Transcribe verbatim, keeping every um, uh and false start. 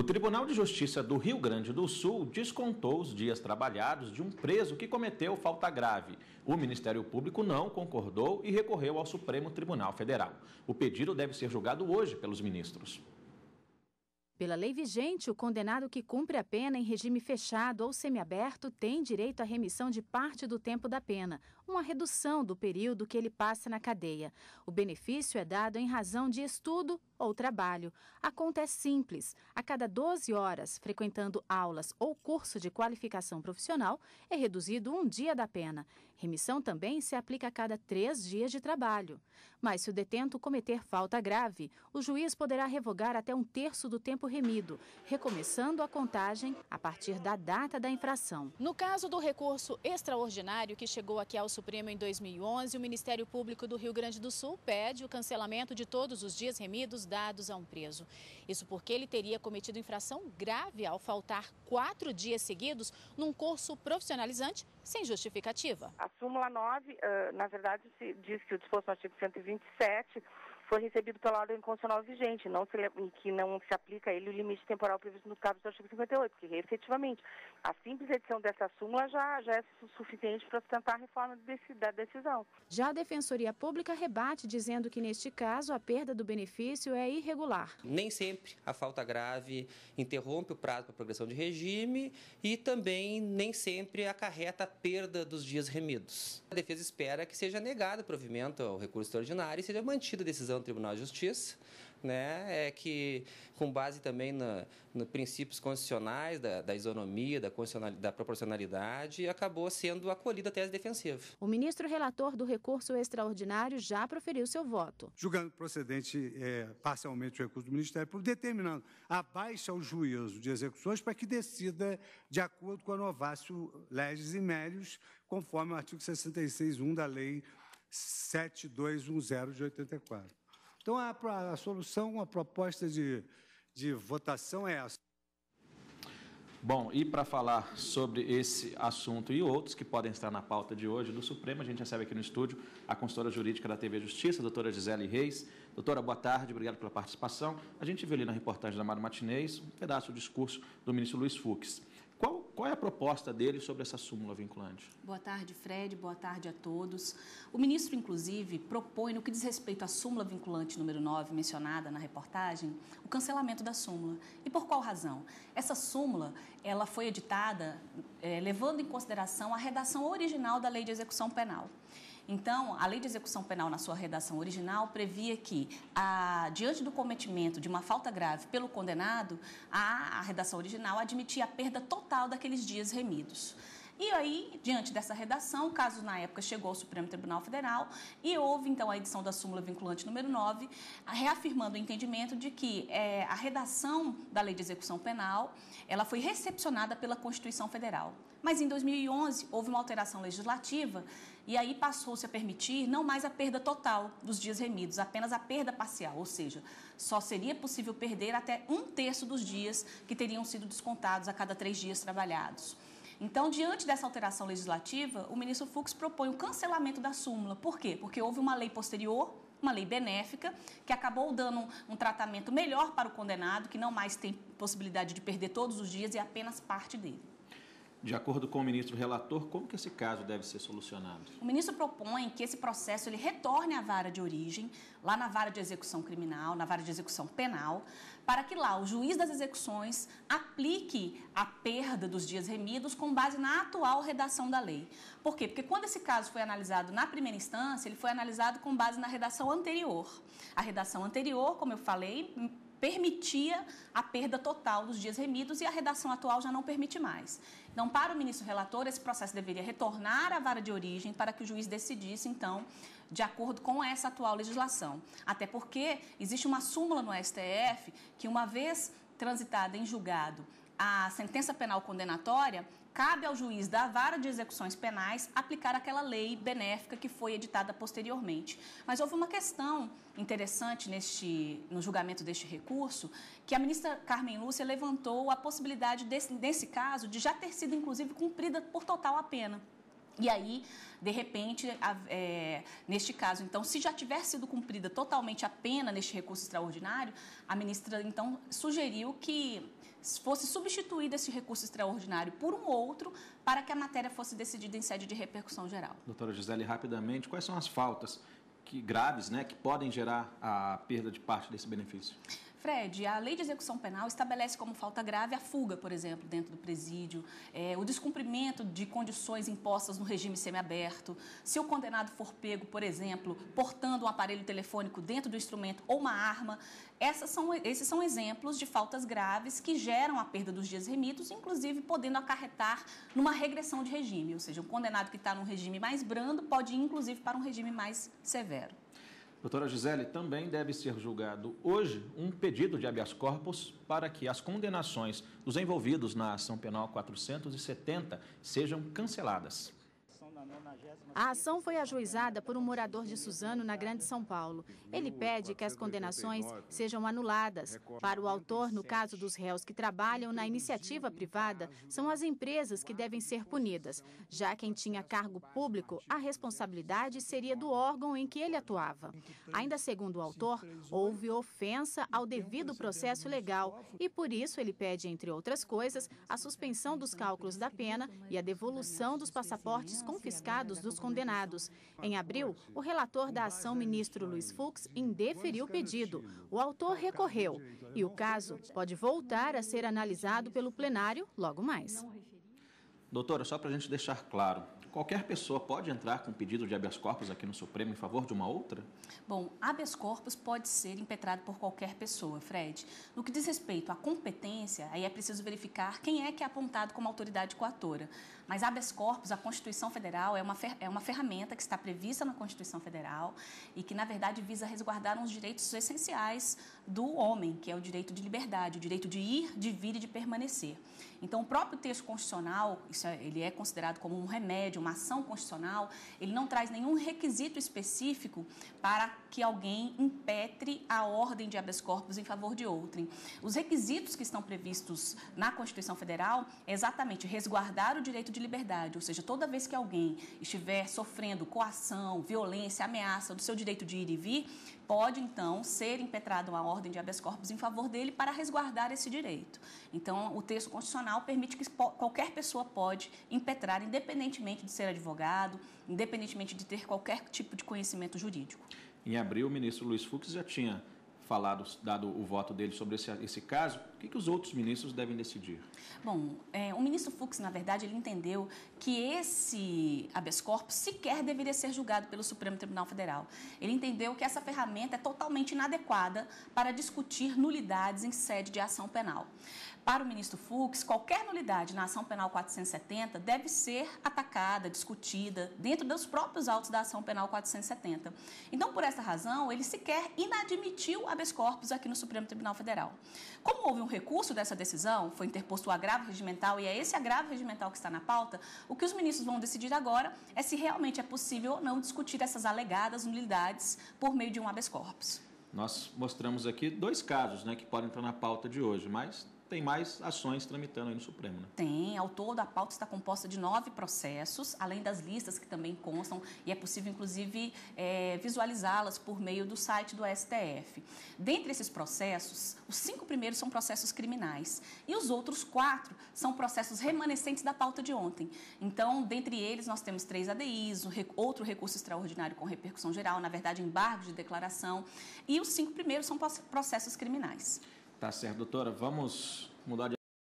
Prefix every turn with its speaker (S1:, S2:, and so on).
S1: O Tribunal de Justiça do Rio Grande do Sul descontou os dias trabalhados de um preso que cometeu falta grave. O Ministério Público não concordou e recorreu ao Supremo Tribunal Federal. O pedido deve ser julgado hoje pelos ministros.
S2: Pela lei vigente, o condenado que cumpre a pena em regime fechado ou semiaberto tem direito à remissão de parte do tempo da pena, uma redução do período que ele passa na cadeia. O benefício é dado em razão de estudo ou trabalho. A conta é simples. A cada doze horas, frequentando aulas ou curso de qualificação profissional, é reduzido um dia da pena. Remissão também se aplica a cada três dias de trabalho. Mas se o detento cometer falta grave, o juiz poderá revogar até um terço do tempo remido, recomeçando a contagem a partir da data da infração. No caso do recurso extraordinário que chegou aqui ao Supremo em dois mil e onze, o Ministério Público do Rio Grande do Sul pede o cancelamento de todos os dias remidos dados a um preso. Isso porque ele teria cometido infração grave ao faltar quatro dias seguidos num curso profissionalizante sem justificativa.
S3: A súmula nove, na verdade, diz que o disposto no artigo cento e vinte e sete foi recebido pela ordem constitucional vigente, não se, que não se aplica a ele o limite temporal previsto no caput do artigo cinquenta e oito, porque efetivamente a simples edição dessa súmula já, já é suficiente para sustentar a reforma da decisão.
S2: Já a Defensoria Pública rebate dizendo que neste caso a perda do benefício é irregular.
S4: Nem sempre a falta grave interrompe o prazo para a progressão de regime e também nem sempre acarreta a perda dos dias remidos. A defesa espera que seja negado o provimento ao recurso extraordinário e seja mantida a decisão do Tribunal de Justiça, né, é que, com base também nos no princípios constitucionais da, da isonomia, da, da proporcionalidade, acabou sendo acolhida a tese defensiva.
S2: O ministro relator do recurso extraordinário já proferiu seu voto.
S5: Julgando procedente é, parcialmente o recurso do Ministério Público, determinando a baixa ao juízo de execuções para que decida de acordo com a novácio legis e mérios, conforme o artigo sessenta e seis ponto um da Lei sete mil duzentos e dez de oitenta e quatro. Então, a, a solução, a proposta de, de votação é essa.
S1: Bom, e para falar sobre esse assunto e outros que podem estar na pauta de hoje do Supremo, a gente recebe aqui no estúdio a consultora jurídica da T V Justiça, doutora Gisele Reis. Doutora, boa tarde, obrigado pela participação. A gente viu ali na reportagem da Mário Matinês um pedaço do discurso do ministro Luiz Fux. Qual, qual é a proposta dele sobre essa súmula vinculante?
S6: Boa tarde, Fred. Boa tarde a todos. O ministro, inclusive, propõe, no que diz respeito à súmula vinculante número nove, mencionada na reportagem, o cancelamento da súmula. E por qual razão? Essa súmula, ela foi editada é, levando em consideração a redação original da Lei de Execução Penal. Então, a Lei de Execução Penal, na sua redação original, previa que, a, diante do cometimento de uma falta grave pelo condenado, a, a redação original admitia a perda total daqueles dias remidos. E aí, diante dessa redação, o caso na época chegou ao Supremo Tribunal Federal e houve então a edição da súmula vinculante número nove, reafirmando o entendimento de que é, a redação da Lei de Execução Penal, ela foi recepcionada pela Constituição Federal. Mas em dois mil e onze houve uma alteração legislativa e aí passou-se a permitir não mais a perda total dos dias remidos, apenas a perda parcial, ou seja, só seria possível perder até um terço dos dias que teriam sido descontados a cada três dias trabalhados. Então, diante dessa alteração legislativa, o ministro Fux propõe o cancelamento da súmula. Por quê? Porque houve uma lei posterior, uma lei benéfica, que acabou dando um, um tratamento melhor para o condenado, que não mais tem possibilidade de perder todos os dias e apenas parte dele.
S1: De acordo com o ministro relator, como que esse caso deve ser solucionado?
S6: O ministro propõe que esse processo ele retorne à vara de origem, lá na vara de execução criminal, na vara de execução penal, para que lá o juiz das execuções aplique a perda dos dias remidos com base na atual redação da lei. Por quê? Porque quando esse caso foi analisado na primeira instância, ele foi analisado com base na redação anterior. A redação anterior, como eu falei, permitia a perda total dos dias remidos e a redação atual já não permite mais. Então, para o ministro relator, esse processo deveria retornar à vara de origem para que o juiz decidisse, então, de acordo com essa atual legislação. Até porque existe uma súmula no S T F que, uma vez transitada em julgado a sentença penal condenatória, cabe ao juiz da vara de execuções penais aplicar aquela lei benéfica que foi editada posteriormente. Mas houve uma questão interessante neste, no julgamento deste recurso, que a ministra Carmen Lúcia levantou a possibilidade, desse, nesse caso, de já ter sido, inclusive, cumprida por total a pena. E aí, de repente, é, neste caso, então, se já tiver sido cumprida totalmente a pena neste recurso extraordinário, a ministra, então, sugeriu que fosse substituído esse recurso extraordinário por um outro para que a matéria fosse decidida em sede de repercussão geral.
S1: Doutora Gisele, rapidamente, quais são as faltas que, graves, né, que podem gerar a perda de parte desse benefício?
S6: Fred, a Lei de Execução Penal estabelece como falta grave a fuga, por exemplo, dentro do presídio, é, o descumprimento de condições impostas no regime semiaberto, se o condenado for pego, por exemplo, portando um aparelho telefônico dentro do instrumento ou uma arma. Essas são, esses são exemplos de faltas graves que geram a perda dos dias remidos, inclusive podendo acarretar numa regressão de regime, ou seja, um condenado que está num regime mais brando pode ir, inclusive, para um regime mais severo.
S1: Doutora Gisele, também deve ser julgado hoje um pedido de habeas corpus para que as condenações dos envolvidos na ação penal quatrocentos e setenta sejam canceladas.
S2: A ação foi ajuizada por um morador de Suzano, na Grande São Paulo. Ele pede que as condenações sejam anuladas. Para o autor, no caso dos réus que trabalham na iniciativa privada, são as empresas que devem ser punidas. Já quem tinha cargo público, a responsabilidade seria do órgão em que ele atuava. Ainda segundo o autor, houve ofensa ao devido processo legal e, por isso, ele pede, entre outras coisas, a suspensão dos cálculos da pena e a devolução dos passaportes confiscados dos condenados. Em abril, o relator da ação, ministro Luiz Fux, indeferiu o pedido. O autor recorreu e o caso pode voltar a ser analisado pelo plenário logo mais.
S1: Doutora, só para a gente deixar claro, qualquer pessoa pode entrar com pedido de habeas corpus aqui no Supremo em favor de uma outra?
S6: Bom, habeas corpus pode ser impetrado por qualquer pessoa, Fred. No que diz respeito à competência, aí é preciso verificar quem é que é apontado como autoridade coatora. Mas habeas corpus, a Constituição Federal, é uma, é uma ferramenta que está prevista na Constituição Federal e que, na verdade, visa resguardar uns direitos essenciais do homem, que é o direito de liberdade, o direito de ir, de vir e de permanecer. Então, o próprio texto constitucional, isso é, ele é considerado como um remédio, uma ação constitucional, ele não traz nenhum requisito específico para que alguém impetre a ordem de habeas corpus em favor de outrem. Os requisitos que estão previstos na Constituição Federal é exatamente resguardar o direito de liberdade, ou seja, toda vez que alguém estiver sofrendo coação, violência, ameaça do seu direito de ir e vir, pode, então, ser impetrada uma ordem de habeas corpus em favor dele para resguardar esse direito. Então, o texto constitucional permite que qualquer pessoa pode impetrar, independentemente de ser advogado, independentemente de ter qualquer tipo de conhecimento jurídico.
S1: Em abril, o ministro Luiz Fux já tinha falado, dado o voto dele sobre esse, esse caso. O que, que os outros ministros devem decidir?
S6: Bom, é, o ministro Fux, na verdade, ele entendeu que esse habeas corpus sequer deveria ser julgado pelo Supremo Tribunal Federal. Ele entendeu que essa ferramenta é totalmente inadequada para discutir nulidades em sede de ação penal. Para o ministro Fux, qualquer nulidade na ação penal quatrocentos e setenta deve ser atacada, discutida, dentro dos próprios autos da ação penal quatrocentos e setenta. Então, por essa razão, ele sequer inadmitiu habeas corpus aqui no Supremo Tribunal Federal. Como houve um recurso dessa decisão, foi interposto o agravo regimental e é esse agravo regimental que está na pauta, o que os ministros vão decidir agora é se realmente é possível ou não discutir essas alegadas nulidades por meio de um habeas corpus.
S1: Nós mostramos aqui dois casos, né, que podem entrar na pauta de hoje, mas tem mais ações tramitando aí no Supremo, né?
S6: Tem. Ao todo, a pauta está composta de nove processos, além das listas que também constam, e é possível, inclusive, é, visualizá-las por meio do site do S T F. Dentre esses processos, os cinco primeiros são processos criminais e os outros quatro são processos remanescentes da pauta de ontem. Então, dentre eles, nós temos três A D Is, outro recurso extraordinário com repercussão geral, na verdade, embargo de declaração, e os cinco primeiros são processos criminais.
S1: Tá certo, doutora. Vamos mudar de